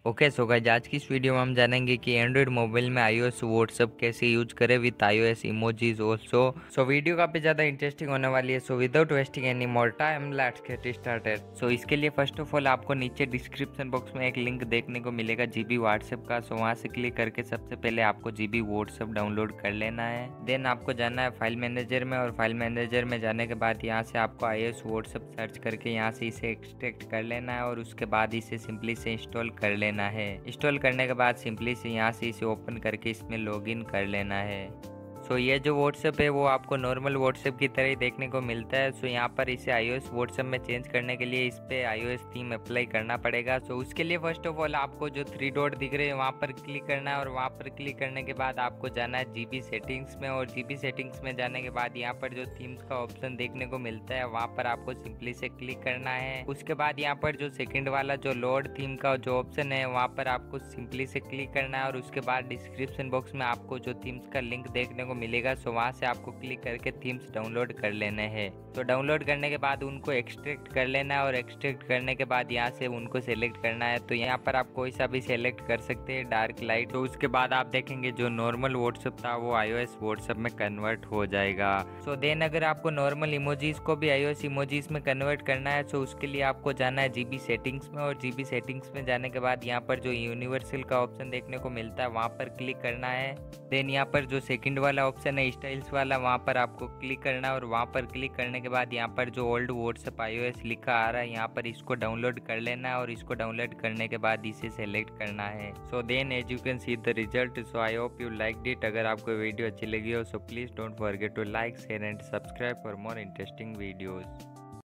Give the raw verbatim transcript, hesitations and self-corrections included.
Okay so guys, आज की इस वीडियो में हम जानेंगे कि एंड्रॉयड मोबाइल में आईओएस व्हाट्सएप कैसे यूज करें with iOS emojis also. So video काफी ज्यादा इंटरेस्टिंग होने वाली है। So without wasting any more time let's get started. So इसके लिए फर्स्ट ऑफ ऑल आपको नीचे डिस्क्रिप्शन बॉक्स में एक लिंक देखने को मिलेगा जीबी व्हाट्सएप का। सो वहां से क्लिक करके सबसे पहले आपको जीबी व्हाट्सएप डाउनलोड कर लेना है। देन आपको जाना है फाइल मैनेजर में, और फाइल मैनेजर में जाने के बाद यहाँ से आपको आईओएस व्हाट्सएप सर्च करके यहाँ से इसे एक्सट्रैक्ट कर लेना है, और उसके बाद इसे सिंपली से इंस्टॉल कर लेना है। इंस्टॉल करने के बाद सिंपली से यहाँ से इसे ओपन करके इसमें लॉगिन कर लेना है। सो ये जो व्हाट्सएप है वो आपको नॉर्मल व्हाट्सएप की तरह ही देखने को मिलता है। सो यहाँ पर इसे आईओएस व्हाट्सएप में चेंज करने के लिए इस पे आईओएस थीम अप्लाई करना पड़ेगा। सो उसके लिए फर्स्ट ऑफ ऑल आपको जो थ्री डॉट दिख रहे हैं वहाँ पर क्लिक करना है, और वहाँ पर क्लिक करने के बाद आपको जाना है जीबी सेटिंग्स में, और जीबी सेटिंग्स में जाने के बाद यहाँ पर जो थीम्स का ऑप्शन देखने को मिलता है वहाँ पर आपको सिंपली से क्लिक करना है। उसके बाद यहाँ पर जो सेकेंड वाला जो लोड थीम का जो ऑप्शन है वहाँ पर आपको सिंपली से क्लिक करना है, और उसके बाद डिस्क्रिप्शन बॉक्स में आपको जो थीम्स का लिंक देखने को मिलेगा। सो वहाँ से आपको क्लिक करके थीम्स डाउनलोड कर लेने हैं। तो डाउनलोड करने के बाद उनको एक्सट्रैक्ट कर लेना है, और एक्सट्रैक्ट करने के बाद यहाँ से उनको सेलेक्ट करना है। तो यहाँ पर आप कोई सा भी सेलेक्ट कर सकते हैं, डार्क लाइट। तो उसके बाद आप देखेंगे जो नॉर्मल व्हाट्सएप था वो आईओएस व्हाट्सएप में कन्वर्ट हो जाएगा। सो देन अगर आपको नॉर्मल इमोजीज को भी आईओएस इमोजीज में कन्वर्ट करना है तो उसके लिए आपको जाना है जीबी सेटिंग्स में, और जीबी सेटिंग्स में जाने के बाद यहाँ पर जो यूनिवर्सल का ऑप्शन देखने को मिलता है वहाँ पर क्लिक करना है। देन यहाँ पर जो सेकंड वाला ऑप्शन है स्टाइल्स वाला वहाँ पर आपको क्लिक करना है, और वहाँ पर क्लिक करने के बाद यहाँ पर जो ओल्ड व्हाट्सएप आईओएस लिखा आ रहा है यहाँ पर इसको डाउनलोड कर लेना है, और इसको डाउनलोड करने के बाद इसे सेलेक्ट करना है। So then as you can see the result. So I hope you like it. अगर आपको वीडियो अच्छी लगी हो so please don't forget to like, share and subscribe for more interesting videos.